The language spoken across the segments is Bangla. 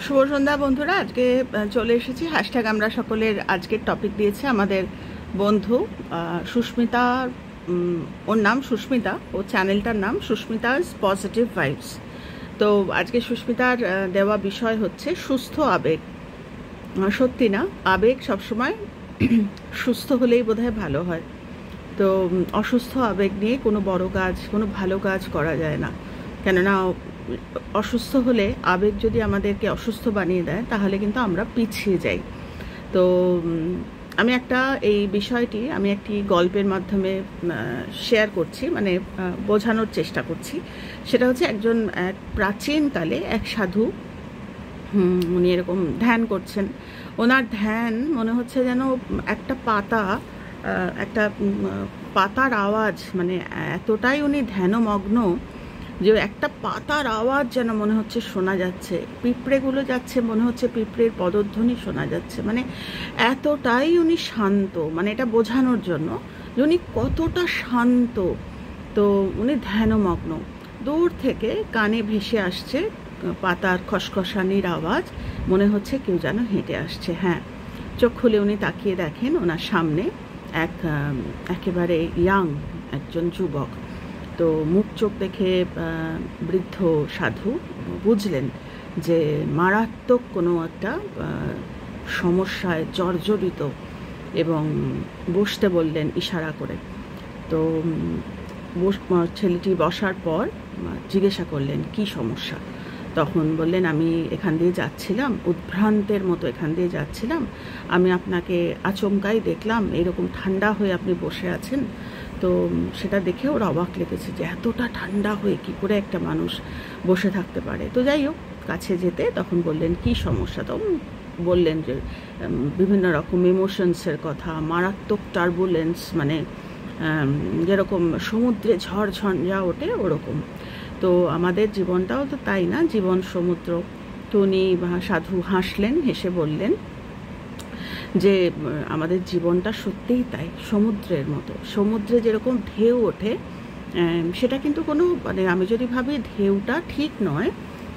শুভ সন্ধ্যা বন্ধুরা। আজকে চলে এসেছি হ্যাশট্যাগ আমরা সকলের আজকের টপিক দিয়েছে আমাদের বন্ধু সুস্মিতা। ওর নাম সুস্মিতা, ও চ্যানেলটার নাম সুস্মিতাস পজিটিভ ভাইবস। তো আজকে সুস্মিতার দেওয়া বিষয় হচ্ছে সুস্থ আবেগ। সত্যি না, আবেগ সবসময় সুস্থ হলেই বোধহয় ভালো হয়। তো অসুস্থ আবেগ নিয়ে কোনো বড় কাজ, কোনো ভালো কাজ করা যায় না। কেননা অসুস্থ হলে আবেগ যদি আমাদেরকে অসুস্থ বানিয়ে দেয় তাহলে কিন্তু আমরা পিছিয়ে যাই। তো আমি এই বিষয়টি আমি একটি গল্পের মাধ্যমে শেয়ার করছি, মানে বোঝানোর চেষ্টা করছি। সেটা হচ্ছে এক প্রাচীনকালে এক সাধু, উনি এরকম ধ্যান করছেন। ওনার ধ্যান মনে হচ্ছে যেন একটা পাতার আওয়াজ, মানে এতটাই উনি ধ্যানমগ্ন যে একটা পাতার আওয়াজ যেন মনে হচ্ছে শোনা যাচ্ছে, পিঁপড়েগুলো যাচ্ছে মনে হচ্ছে পিঁপড়ের পদধ্বনি শোনা যাচ্ছে, মানে এতটাই উনি শান্ত। মানে এটা বোঝানোর জন্য যে উনি কতটা শান্ত। তো উনি ধ্যানমগ্ন, দূর থেকে কানে ভেসে আসছে পাতার খসখসানির আওয়াজ, মনে হচ্ছে কেউ যেন হেঁটে আসছে। হ্যাঁ, চোখ খুলে উনি তাকিয়ে দেখেন ওনার সামনে একেবারে ইয়াং একজন যুবক। তো মুখ চোখ দেখে বৃদ্ধ সাধু বুঝলেন যে মারাত্মক কোনো একটা সমস্যায় জর্জরিত, এবং বসতে বললেন ইশারা করে। তো ছেলেটি বসার পর জিজ্ঞাসা করলেন কি সমস্যা। তখন বললেন, আমি এখান দিয়ে যাচ্ছিলাম, উদ্ভ্রান্তের মতো এখান দিয়ে যাচ্ছিলাম, আমি আপনাকে আচমকাই দেখলাম এরকম ঠান্ডা হয়ে আপনি বসে আছেন। তো সেটা দেখে ওর অবাক লেগেছে যে এতটা ঠান্ডা হয়ে কি করে একটা মানুষ বসে থাকতে পারে। তো যাই হোক, কাছে যেতে তখন বললেন কি সমস্যা। তো বললেন যে বিভিন্ন রকম ইমোশনসের কথা, মারাত্মক টার্বুলেন্স, মানে যেরকম সমুদ্রে ঝড় ঝঞ্ঝা ওঠে ওরকম। তো আমাদের জীবনটাও তো তাই না, জীবন সমুদ্র। তো উনি সাধু হাসলেন, হেসে বললেন যে আমাদের জীবনটা সত্যিই তাই, সমুদ্রের মতো। সমুদ্রে যেরকম ঢেউ ওঠে, সেটা কিন্তু কোনো, মানে আমি যদি ভাবি ঢেউটা ঠিক নয়,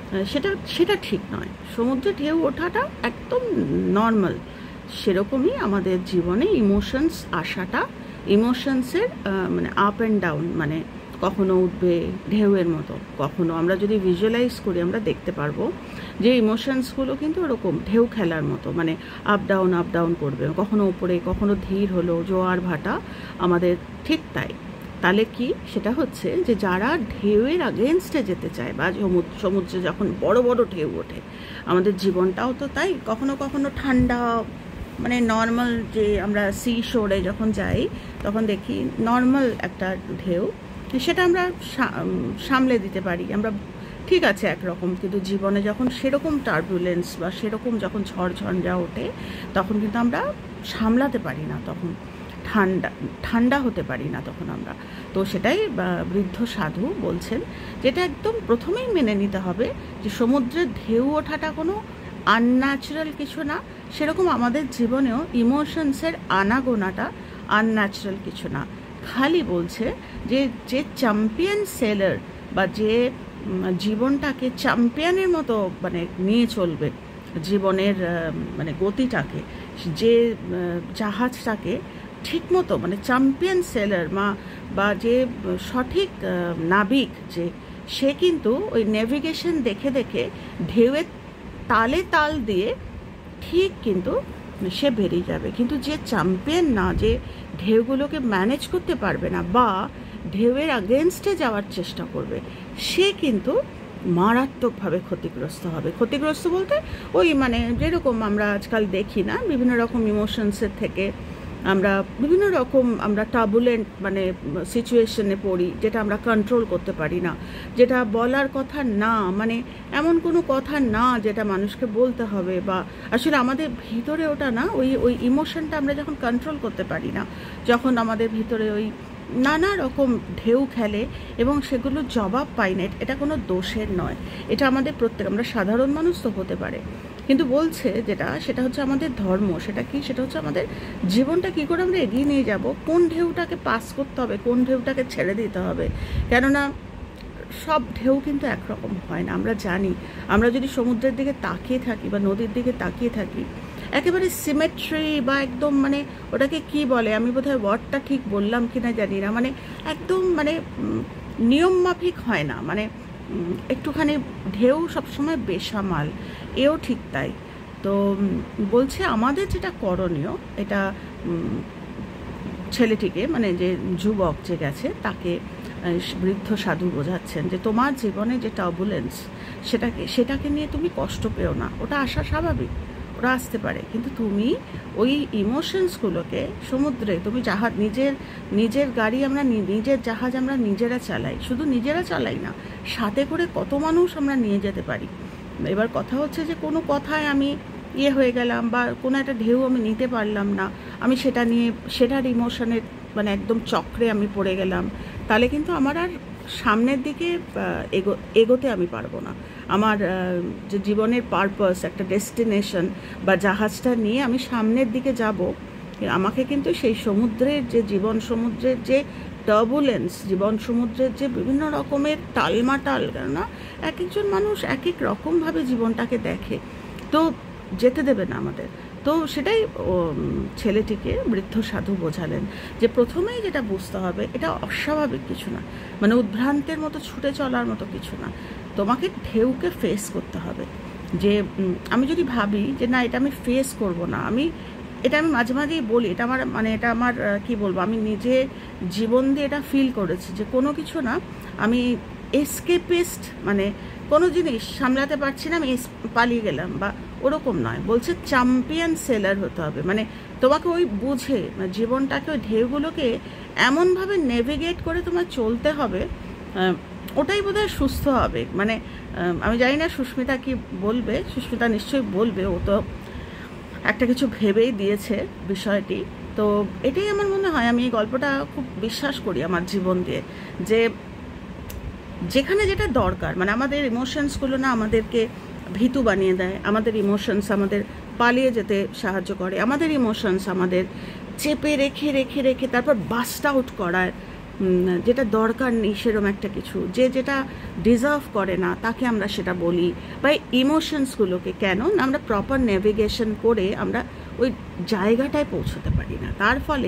সেটা ঠিক নয়। সমুদ্রে ঢেউ ওঠাটা একদম নর্মাল। সেরকমই আমাদের জীবনে ইমোশনস আসাটা, ইমোশনসের মানে আপ অ্যান্ড ডাউন, মানে কখনো উঠবে ঢেউয়ের মতো, কখনো আমরা যদি ভিজুয়ালাইজ করি আমরা দেখতে পারবো যে ইমোশনসগুলো কিন্তু ওরকম ঢেউ খেলার মতো, মানে আপ ডাউন করবে, কখনো উপরে কখনো ধীর হলো, জোয়ার ভাটা আমাদের ঠিক তাই। তাহলে কি সেটা হচ্ছে যে যারা ঢেউয়ের আগেনস্টে যেতে চায়, বা সমুদ্রে যখন বড় বড় ঢেউ ওঠে, আমাদের জীবনটাও তো তাই। কখনো কখনো ঠান্ডা, মানে নর্মাল, যে আমরা সি শোরে যখন যাই তখন দেখি নর্মাল একটা ঢেউ, সেটা আমরা সামলে দিতে পারি, আমরা ঠিক আছে একরকম। কিন্তু জীবনে যখন সেরকম টার্বুলেন্স বা সেরকম যখন ঝড় ঝঞ্ঝা ওঠে, তখন কিন্তু আমরা সামলাতে পারি না, তখন ঠান্ডা হতে পারি না তখন আমরা। তো সেটাই বৃদ্ধ সাধু বলছেন, যেটা একদম প্রথমেই মেনে নিতে হবে যে সমুদ্রের ঢেউ ওঠাটা কোনো আনন্যাচারাল কিছু না, সেরকম আমাদের জীবনেও ইমোশনসের আনাগোনাটা আনন্যাচারাল কিছু না। খালি বলছে যে চ্যাম্পিয়ন সেলার, বা যে জীবনটাকে চ্যাম্পিয়নের মতো মানে নিয়ে চলবে, জীবনের মানে গতিটাকে, যে জাহাজটাকে ঠিক মতো, মানে চ্যাম্পিয়ন সেলার বা যে সঠিক নাবিক, যে সে কিন্তু ওই নেভিগেশন দেখে দেখে ঢেউয়ের তালে তাল দিয়ে ঠিক কিন্তু সে বেরিয়ে যাবে। কিন্তু যে চ্যাম্পিয়ন না, যে ঢেউগুলোকে ম্যানেজ করতে পারবে না বা ঢেউয়ের আগেনস্টে যাওয়ার চেষ্টা করবে, সে কিন্তু মারাত্মকভাবে ক্ষতিগ্রস্ত হবে। ক্ষতিগ্রস্ত বলতে ওই, মানে যেরকম আমরা আজকাল দেখি না, বিভিন্ন রকম ইমোশনসের থেকে আমরা বিভিন্ন রকম টার্বুলেন্ট মানে সিচুয়েশনে পড়ি, যেটা আমরা কন্ট্রোল করতে পারি না, যেটা বলার কথা না, মানে এমন কোনো কথা না যেটা মানুষকে বলতে হবে, বা আসলে আমাদের ভিতরে ওটা না, ওই ইমোশনটা আমরা যখন কন্ট্রোল করতে পারি না, যখন আমাদের ভিতরে ওই নানা রকম ঢেউ খেলে এবং সেগুলো জবাব পাই না, এটা কোনো দোষের নয়, এটা আমাদের আমরা সাধারণ মানুষ তো হতে পারে। কিন্তু বলছে সেটা হচ্ছে আমাদের ধর্ম। সেটা কি? সেটা হচ্ছে আমাদের জীবনটা কী করে আমরা এগিয়ে নিয়ে যাব, কোন ঢেউটাকে পাস করতে হবে, কোন ঢেউটাকে ছেড়ে দিতে হবে। কেননা সব ঢেউ কিন্তু একরকম হয় না, আমরা জানি। আমরা যদি সমুদ্রের দিকে তাকিয়ে থাকি বা নদীর দিকে তাকিয়ে থাকি, একেবারে সিমেট্রি বা একদম মানে ওটাকে কি বলে, আমি বোধহয় ওয়ার্ডটা ঠিক বললাম কিনা জানি না, মানে একদম মানে নিয়ম মাফিক হয় না, মানে একটুখানি ঢেউ সবসময় বেসামাল, এও ঠিক তাই। তো বলছে আমাদের যেটা করণীয়, এটা ছেলেটিকে মানে যে যুবক যে গেছে তাকে বৃদ্ধ সাধু বোঝাচ্ছেন যে তোমার জীবনে যে টার্বুলেন্স সেটাকে নিয়ে তুমি কষ্ট পেও না, ওটা আসা স্বাভাবিক, ওরা আসতে পারে, কিন্তু তুমি ওই ইমোশনসগুলোকে সমুদ্রে তুমি জাহাজ নিজের গাড়ি আমরা নিজের জাহাজ আমরা নিজেরা চালাই, শুধু নিজেরা চালাই না, সাথে করে কত মানুষ আমরা নিয়ে যেতে পারি। এবার কথা হচ্ছে যে কোনো কথায় আমি হয়ে গেলাম বা কোনো একটা ঢেউ আমি নিতে পারলাম না, আমি সেটা নিয়ে সেটার ইমোশনের মানে একদম চক্রে আমি পড়ে গেলাম, তাহলে কিন্তু আমার আর সামনের দিকে এগোতে আমি পারবো না। আমার যে জীবনের পারপাস, একটা ডেস্টিনেশন বা জাহাজটা নিয়ে আমি সামনের দিকে যাব, আমাকে কিন্তু সেই সমুদ্রের যে সমুদ্রের যে টার্বুলেন্স, সমুদ্রের যে বিভিন্ন রকমের টালমাটাল, কেননা এক একজন মানুষ এক এক রকমভাবে জীবনটাকে দেখে, তো যেতে দেবে না আমাদের। তো সেটাই ছেলেটিকে বৃদ্ধ সাধু বোঝালেন যে প্রথমেই যেটা বুঝতে হবে, এটা অস্বাভাবিক কিছু না, মানে উদ্ভ্রান্তের মতো ছুটে চলার মতো কিছু না, তোমাকে ঢেউকে ফেস করতে হবে। যে আমি যদি ভাবি যে না এটা আমি ফেস করব না, আমি মাঝে মাঝেই বলি, এটা আমার কি বলবো, আমি নিজে জীবন দিয়ে এটা ফিল করেছি যে কোনো কিছু না আমি এসকেপিস্ট, মানে কোনো জিনিস সামলাতে পারছি না আমি পালিয়ে গেলাম বা ওরকম নয়, বলছে চ্যাম্পিয়ন সেলার হতে হবে, মানে তোমাকে ওই বুঝে জীবনটাকে ওই ঢেউগুলোকে এমনভাবে নেভিগেট করে তোমার চলতে হবে, ওটাই বোধহয় সুস্থ হবে। মানে আমি জানি না সুস্মিতা কি বলবে, সুস্মিতা নিশ্চয়ই বলবে, ও তো একটা কিছু ভেবেই দিয়েছে বিষয়টি। তো এটাই আমার মনে হয়, আমি এই গল্পটা খুব বিশ্বাস করি আমার জীবন দিয়ে, যে যেখানে যেটা দরকার, মানে আমাদের ইমোশনসগুলো না আমাদেরকে ভীতু বানিয়ে দেয়, আমাদের ইমোশনস আমাদের পালিয়ে যেতে সাহায্য করে, আমাদের ইমোশনস আমাদের চেপে রেখে রেখে রেখে তারপর বাস্ট আউট করার, যেটা দরকার নেই সেরকম একটা কিছু, যেটা ডিজার্ভ করে না তাকে আমরা সেটা বলি, বা ইমোশনসগুলোকে কেন আমরা প্রপার নেভিগেশন করে আমরা ওই জায়গাটায় পৌঁছতে পারি না, তার ফলে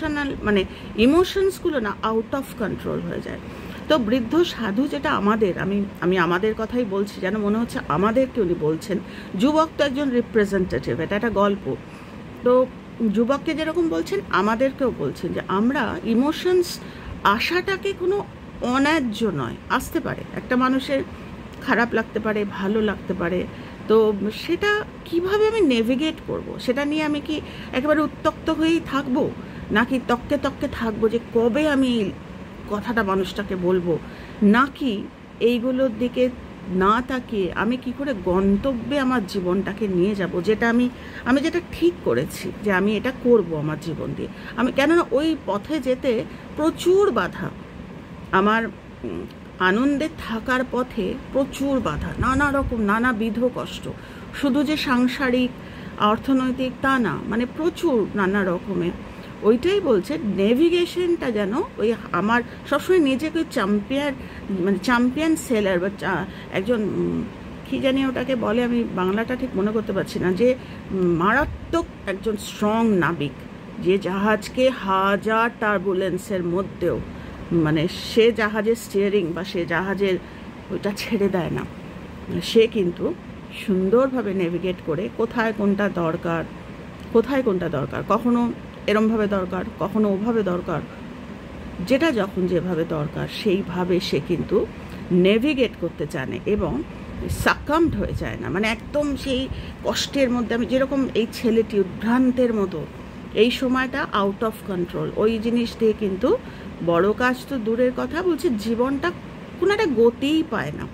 ইমোশনসগুলো না আউট অফ কন্ট্রোল হয়ে যায়। তো বৃদ্ধ সাধু যেটা আমি আমাদের কথাই বলছি, যেন মনে হচ্ছে আমাদেরকে উনি বলছেন, যুবক তো একজন রিপ্রেজেন্টেটিভ, এটা একটা গল্প, তো যুবককে যেরকম বলছেন আমাদেরকেও বলছেন যে আমরা ইমোশনস আশাটাকে কোনো অন্যায্য নয়, আসতে পারে, একটা মানুষের খারাপ লাগতে পারে, ভালো লাগতে পারে, তো সেটা কিভাবে আমি নেভিগেট করব, সেটা নিয়ে আমি কি একেবারে উত্তক্ত হয়েই থাকবো, নাকি তককে তককে থাকবো যে কবে আমি কথাটা মানুষটাকে বলবো, নাকি এইগুলোর দিকে না তাকিয়ে আমি কি করে গন্তব্যে আমার জীবনটাকে নিয়ে যাব, যেটা আমি যেটা ঠিক করেছি যে আমি এটা করব আমার জীবন দিয়ে, কেননা ওই পথে যেতে প্রচুর বাধা, আমার আনন্দে থাকার পথে প্রচুর বাধা, নানা রকম নানাবিধ কষ্ট, শুধু যে সাংসারিক অর্থনৈতিক তা না, মানে প্রচুর নানা রকমের। ওইটাই বলছে নেভিগেশনটা যেন ওই আমার সবসময় নিজেকে চ্যাম্পিয়ন সেলার বা একজন কি জানি ওটাকে বলে, আমি বাংলাটা ঠিক মনে করতে পারছি না, যে মারাত্মক একজন স্ট্রং নাবিক, যে জাহাজকে হাজার টার্বুলেন্সের মধ্যেও মানে সে জাহাজের স্টিয়ারিং বা সে জাহাজের ওইটা ছেড়ে দেয় না, সে কিন্তু সুন্দরভাবে নেভিগেট করে কোথায় কোনটা দরকার, কখনো এরমভাবে দরকার, কখনো ওভাবে দরকার, যেটা যখন যেভাবে দরকার সেইভাবে সে কিন্তু নেভিগেট করতে জানে এবং সাকামড হয়ে যায় না, মানে একদম সেই কষ্টের মধ্যে, আমি যেরকম এই ছেলেটি উদ্ভ্রান্তের মতো এই সময়টা আউট অফ কন্ট্রোল, ওই জিনিস দিয়ে কিন্তু বড় কাজ তো দূরের কথা, বলছে জীবনটা কোনো একটা গতিই পায় না।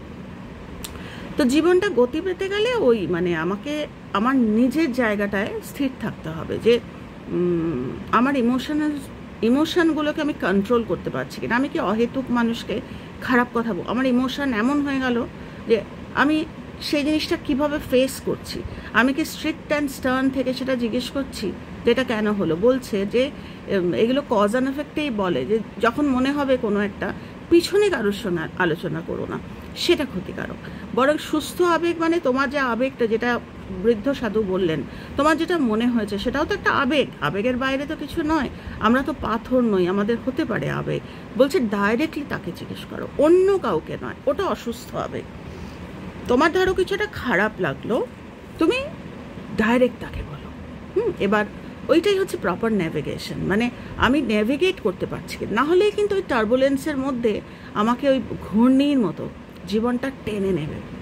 তো জীবনটা গতি পেতে গেলে ওই মানে আমাকে আমার নিজের জায়গাটায় স্থির থাকতে হবে, যে আমার ইমোশনগুলোকে আমি কন্ট্রোল করতে পারছি কিনা, আমি কি অহেতুক মানুষকে খারাপ কথা আমার ইমোশন এমন হয়ে গেল যে আমি সেই জিনিসটা কিভাবে ফেস করছি, আমি কি স্ট্রিক্ট অ্যান্ড স্টার্ন থেকে সেটা জিজ্ঞেস করছি যে এটা কেন হলো, বলছে যে এগুলো কজ অ্যান্ড এফেক্টেই বলে, যে যখন মনে হবে কোনো একটা পিছনে কারোর সঙ্গে আলোচনা করো না, সেটা ক্ষতিকারক। বরং সুস্থ আবেগ মানে তোমার যে আবেগটা, যেটা বৃদ্ধ সাধু বললেন, তোমার যেটা মনে হয়েছে সেটাও তো একটা আবেগ, আবেগের বাইরে তো কিছু নয়। আমরা তো পাথর নই, আমাদের হতে পারে আবেগ। বলছে ডাইরেক্টলি তাকে জিজ্ঞেস করো, অন্য কাউকে নয়, ওটা অসুস্থ আবেগ। তোমার ধরো কিছু একটা খারাপ লাগলো, তুমি ডাইরেক্ট তাকে বলো। এবার ওইটাই হচ্ছে প্রপার ন্যাভিগেশন, মানে আমি ন্যাভিগেট করতে পারছি, না হলেই কিন্তু ওই টার্বুলেন্সের মধ্যে আমাকে ওই ঘূর্ণির মতো জীবনটা টেনে নেবে।